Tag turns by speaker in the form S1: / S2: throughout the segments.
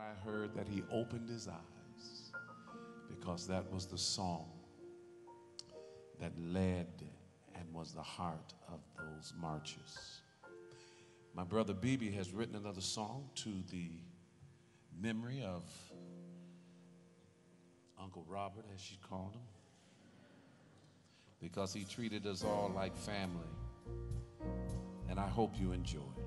S1: I heard that he opened his eyes, because that was the song that led and was the heart of those marches. My brother BB has written another song to the memory of Uncle Robert, as she called him, because he treated us all like family. And I hope you enjoy it.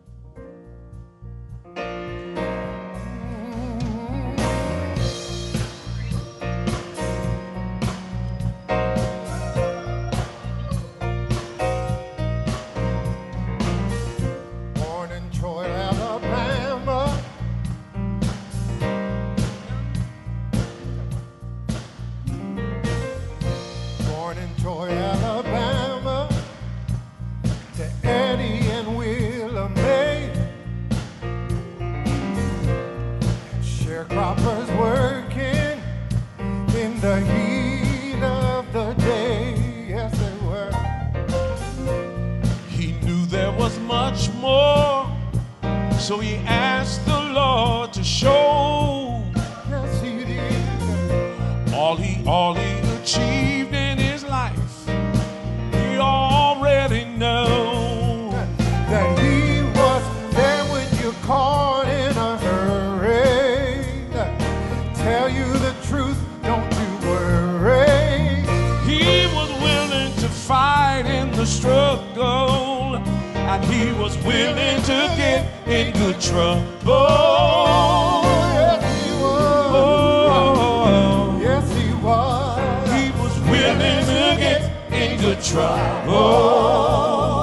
S2: Sharecroppers working in the heat of the day. Yes, they were.
S1: He knew there was much more, so he asked the Lord to show.
S2: Yes, he did.
S1: All he achieved in his life, we already know.
S2: That he was there when you called in a hurry. Tell you the truth, don't you worry.
S1: He was willing to fight in the struggle, and he was willing to get in good trouble.
S2: Yes, he was.
S1: Oh,
S2: yes, he was.
S1: He was willing to get in good trouble.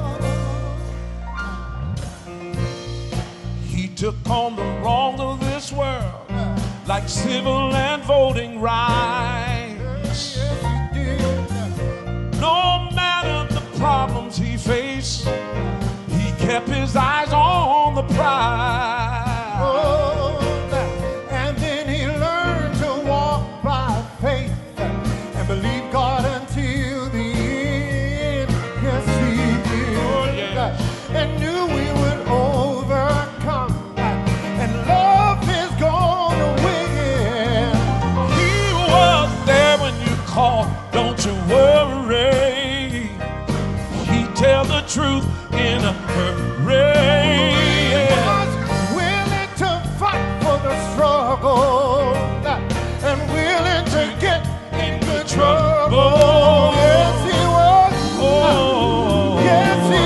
S1: He took on the wrongs of this world, like civil and voting rights. No matter the problems he faced, he kept his eyes on the prize.
S2: Oh, and then he learned to walk by faith and believe God until the end. Yes, he did.
S1: Oh, yes.
S2: And knew we would overcome, and love is gonna win.
S1: He was there when you called, don't you worry. He tell the truth in a hurry.
S2: He was willing to fight for the struggle and willing to get in good trouble. Yes, he was.
S1: Oh,
S2: Yes, he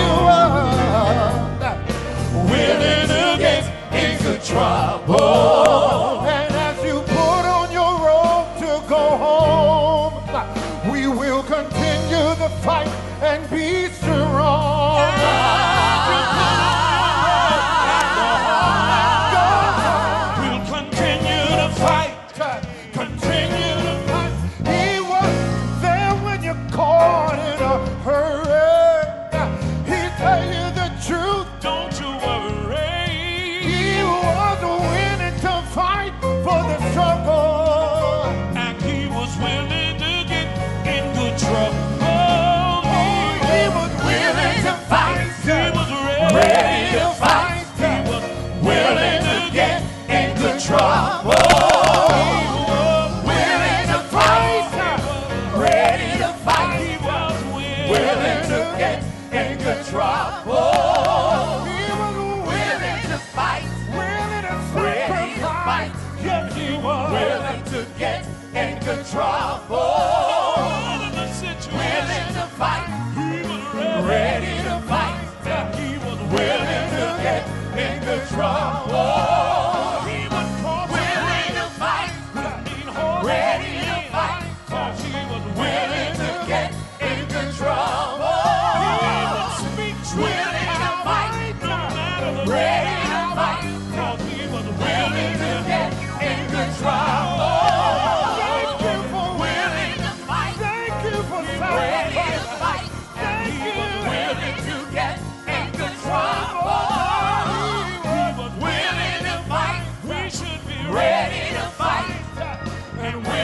S2: was.
S1: willing to get in good trouble.
S2: And as you put on your robe to go home, we will continue the fight and be strong.
S1: We'll continue to fight.
S2: Continue to fight. He was there when you called in a hurry. He tell you the truth.
S1: Don't you worry.
S2: He was willing to fight for the struggle.
S1: And he was willing to get in good trouble.
S2: He was willing to fight.
S1: He was ready to fight. He was willing to get in good trouble.
S2: Willing to fight. Ready to fight.
S1: He was
S2: Willing to get in good trouble. He was willing to fight. Willing to fight.
S1: Yes, he was
S2: Willing to get in good trouble. Willing to fight.
S1: He was ready.
S2: Ready to fight.
S1: He was
S2: Willing to get in good trouble.
S1: He was
S2: Willing to fight. Ready to fight.
S1: Cause he was
S2: Willing to get in good trouble. Willing to fight. Ready to fight.
S1: Cause he was
S2: Willing to get in good trouble. Thank you for willing to fight. Thank you for ready to fight. Thank you. Willing to get in good trouble. Willing to fight.
S1: We should be
S2: Ready to fight. And